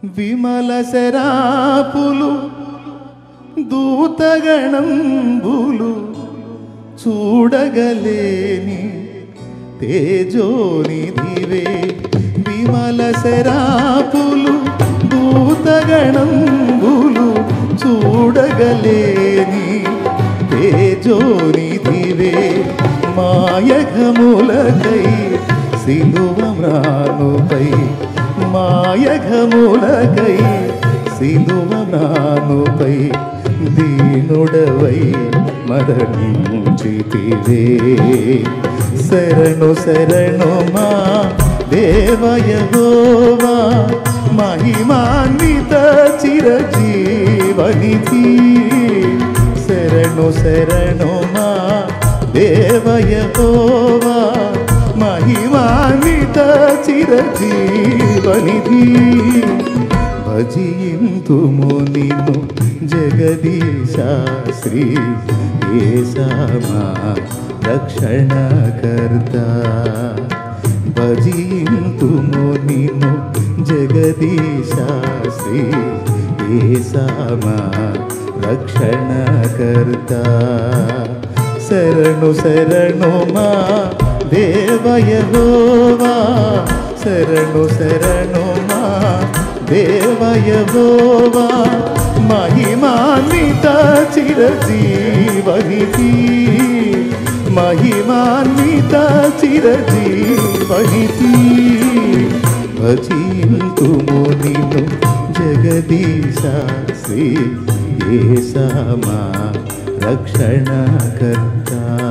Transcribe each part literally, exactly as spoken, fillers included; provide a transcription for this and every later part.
విమల శరాపులు దూతగణంబులు చూడగలేని తేజోనిధివే. విమల శరాపులు దూతగణంబులు చూడగలేని తేజోనిధివే. మాయఘములకై సిలువ మ్రానుపై మాయఘములకై సిలువ మ్రానుపై దీనుడవై మరణించితివే. శరణు శరణు మా దేవయహోవా మహిమాన్విత చిరజీవనిధి. శరణు శరణు మా దేవయహోవా మహిమాన్విత చిరజీవనిధి. భజింతుము నిన్ను జగదీశ శ్రీ యేసా మా రక్షణకర్త. భజింతుము నిన్ను జగదీశ శ్రీ యేసా మా రక్షణకర్త. శరణు శరణు మా దేవయహోవా శరణు శరణు మా దేవయహోవా మహిమాన్విత చిరజీవనిధి. మహిమాన్విత చిరజీవనిధి. భజింతుము నిన్ను జగదీశ శ్రీ యేసా మా రక్షణకర్త.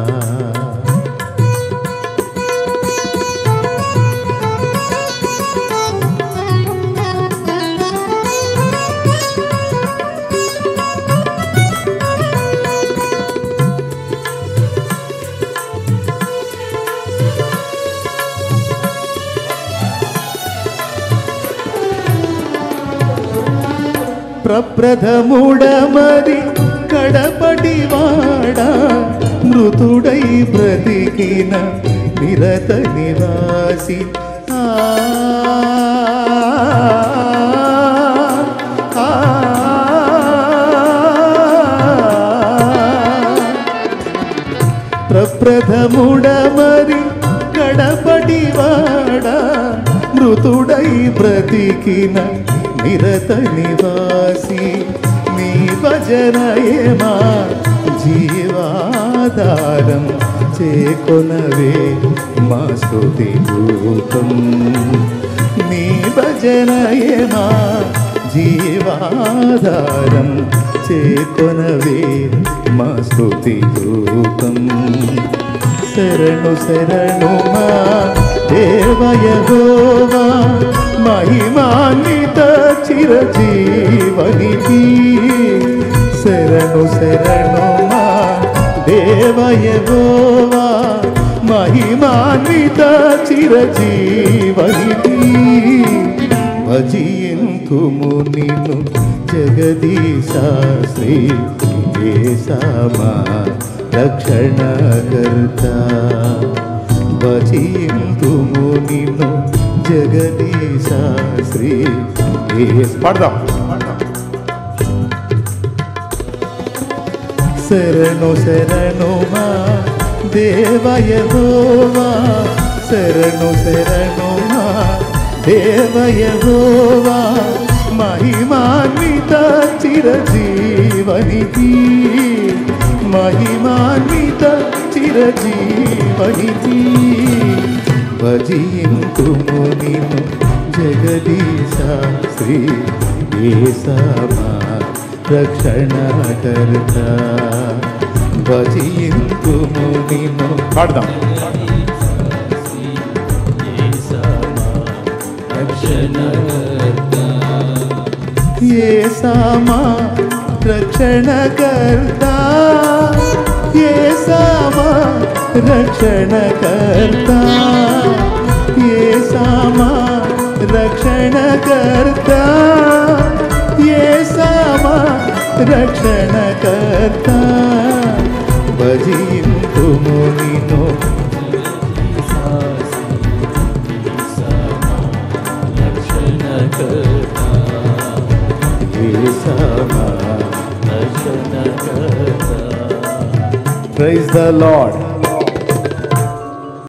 ప్రప్రథముడమది కడపటి వాడ మృతుడై బ్రతికిన నిరత నివాసి. ప్రప్రథముడమది కడపటి వాడ మృతుడై బ్రతికిన నిరత నివాసి. నీ భజనయే మా జీవాధారం చేకొనవే మా స్తుతి రూపం. నీ భజనయే మా జీవాధారం చేకొనవే మా స్తుతి రూపం. శరణు శరణు మా దేవయహోవా మహిమాన్విత చిరజీవనిధి. శరణు శరణు మా దేవయహోవా మహిమాన్విత చిరజీవనిధి. భజింతుము నిన్ను జగదీశ శ్రీ యేసా మా రక్షణకర్త. భజింతుము నిన్ను జగదీశ శ్రీ యేసా. పాడదాం. శరణు శరణు మా దేవయహోవా శరణు శరణు మా దేవయహోవా మహిమాన్విత చిరజీవనిధి. మహిమాన్విత చిరజీవనిధి. భజింతుము నిన్ను జగదీశ శ్రీ యేసా మా రక్షణకర్త. భజింతుము నిన్ను. పాడదాం. యేసా మా రక్షణకర్త. యేసా మా రక్షణకర్త. యేసా మా రక్షణకర్త. యేసా మా రక్షణకర్త. భజింతుము నిన్ను రక్షణకర్త. ఏసమా. Praise the Lord.